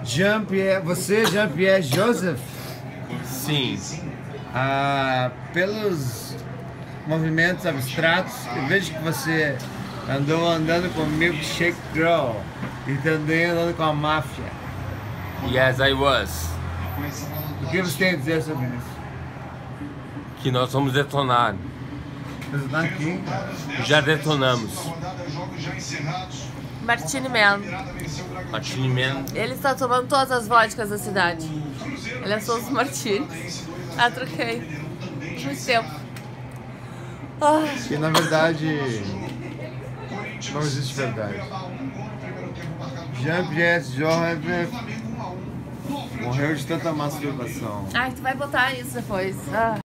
Jean-Pierre, você, Jean-Pierre Joseph? Sim. Pelos movimentos abstratos, eu vejo que você andou andando com Milkshake Girl e também andando com a máfia. Yes, I was. O que você tem a dizer sobre isso? Que nós vamos detonar. Você tá aqui? Já detonamos. Martini Man. Martini Man. Ele está tomando todas as vodkas da cidade. Ele é só os martinis. Troquei. Muito tempo. Que na verdade não existe verdade. Jean-Pierre Joseph morreu de tanta masturbação. Ai, tu vai botar isso depois.